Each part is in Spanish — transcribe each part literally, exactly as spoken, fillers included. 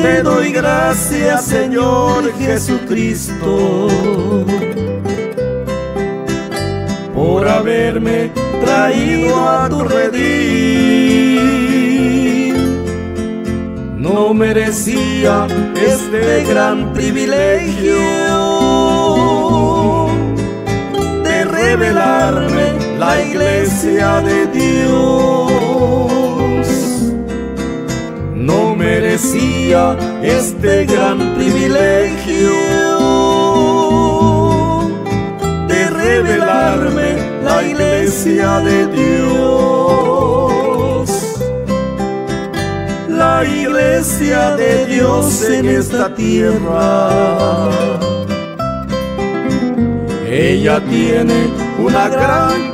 Te doy gracias, Señor Jesucristo, por haberme traído a tu redil. No merecía este gran privilegio de revelarme la iglesia de Dios. No merecía este gran privilegio de revelarme la iglesia de Dios. La iglesia de Dios en esta tierra, ella tiene una gran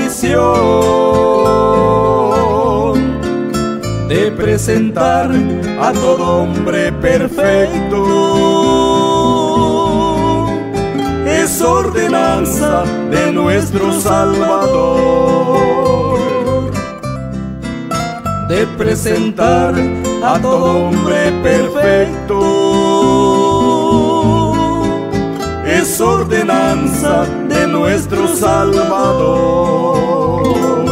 comisión de presentar a todo hombre perfecto. Es ordenanza de nuestro Salvador de presentar a todo hombre perfecto. Es ordenanza de nuestro Salvador.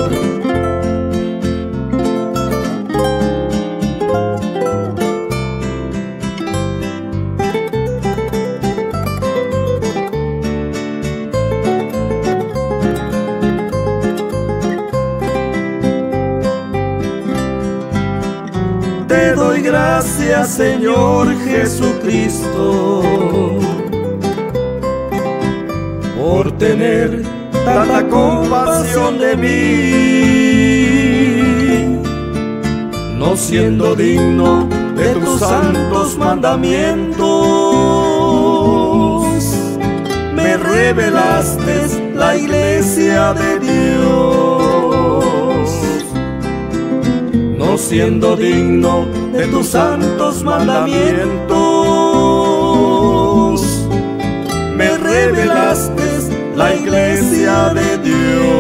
Te doy gracias, Señor Jesucristo, por tener tanta compasión de mí, no siendo digno de tus santos mandamientos. Me revelaste la iglesia de Dios, no siendo digno de tus santos mandamientos. Me revelaste la iglesia de Dios.